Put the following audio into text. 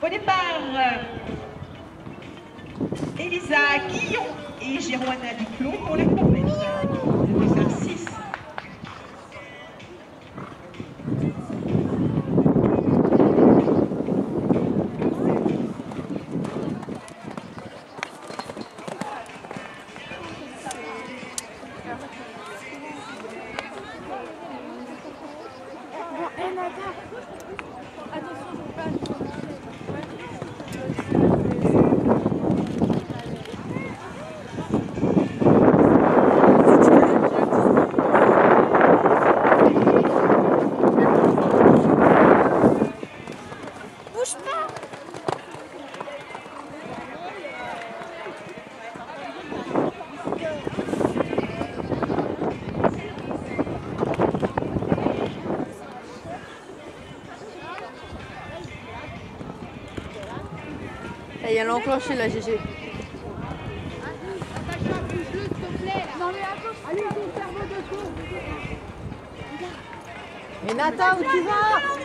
Au départ, Elisa Guillon et Géroana Duclos pour la compète. Le dessert 6. Et elle a enclenché la GG. Mais Nathan, où tu vas?